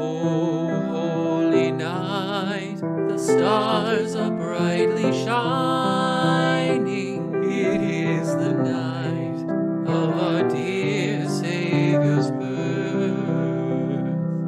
O holy night, the stars are brightly shining. It is the night of our dear Savior's birth.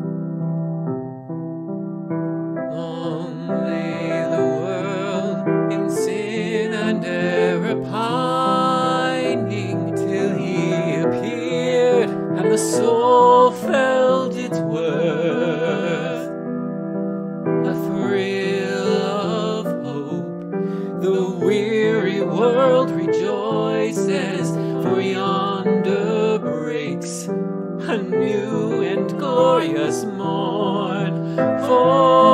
Long lay the world in sin and error pining, till He appeared and the soul felt its worth. A thrill of hope, the weary world rejoices, for yonder breaks a new and glorious morn. For